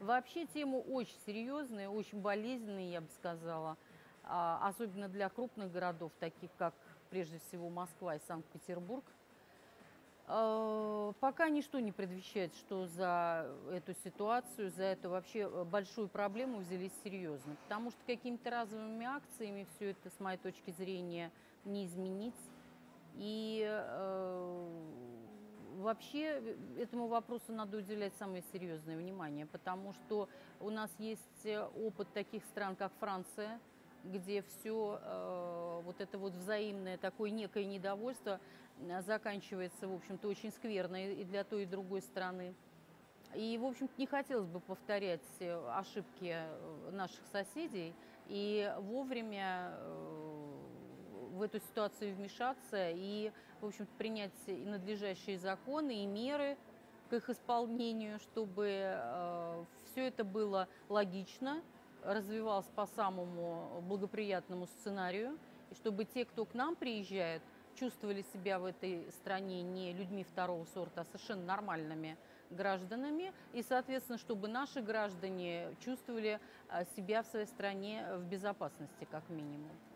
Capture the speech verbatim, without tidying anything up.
Вообще тема очень серьезная, очень болезненная, я бы сказала, а, особенно для крупных городов, таких как, прежде всего, Москва и Санкт-Петербург. А, пока ничто не предвещает, что за эту ситуацию, за эту вообще э, большую проблему взялись серьезно. Потому что какими-то разовыми акциями все это, с моей точки зрения, не изменить. И э, вообще э, этому вопросу надо уделять самое серьезное внимание, потому что у нас есть э, опыт таких стран, как Франция, где все вот это вот взаимное такое некое недовольство э, заканчивается, в общем-то, очень скверно и и для той, и другой страны. И, в общем-то, не хотелось бы повторять э, ошибки э, наших соседей и вовремя э, в эту ситуацию вмешаться и, в общем-то, принять и надлежащие законы, и меры к их исполнению, чтобы все это было логично, развивалось по самому благоприятному сценарию, и чтобы те, кто к нам приезжают, чувствовали себя в этой стране не людьми второго сорта, а совершенно нормальными гражданами, и, соответственно, чтобы наши граждане чувствовали а, себя в своей стране в безопасности, как минимум.